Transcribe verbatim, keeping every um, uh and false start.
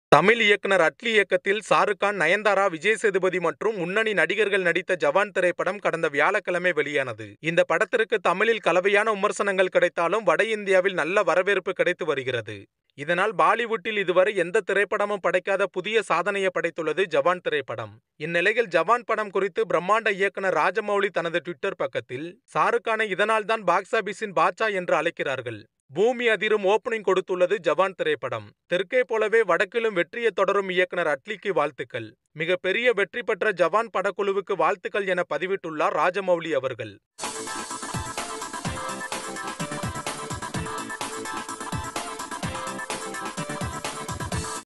தமிழ் இயக்குனர் அட்லி இயக்கத்தில் ஷாருக் கான், நயன்தாரா, விஜய் சேதுபதி மற்றும் முன்னணி நடிகர்கள் நடித்த ஜவான் திரைப்படம் கடந்த வியாழக்கிழமை வெளியானது. இந்த படத்திற்கு தமிழில் கலவையான விமர்சனங்கள் கிடைத்தாலும் வட இந்தியாவில் நல்ல வரவேற்பு கிடைத்து வருகிறது. இதனால் பாலிவுட்டில் இதுவரை எந்த திரைப்படமும் படைக்காத புதிய சாதனையை படைத்துள்ளது ஜவான் திரைப்படம். இந்நிலையில் ஜவான் படம் குறித்து பிரம்மாண்ட இயக்குனர் ராஜமௌலி தனது ட்விட்டர் பக்கத்தில், ஷாருக் கானை இதனால்தான் பாக்ஸ் ஆபீஸின் பாட்ஷா என்று அழைக்கிறார்கள். பூமி அதிரும் ஓபனிங் கொடுத்துள்ளது ஜவான் திரைப்படம். தெற்கே போலவே வடக்கிலும் வெற்றியை தொடரும் இயக்குனர் அட்லிக்கு வாழ்த்துக்கள். மிக பெரிய வெற்றி பெற்ற ஜவான் படக்குழுவுக்கு வாழ்த்துக்கள் என பதிவிட்டுள்ளார் ராஜமௌலி அவர்கள்.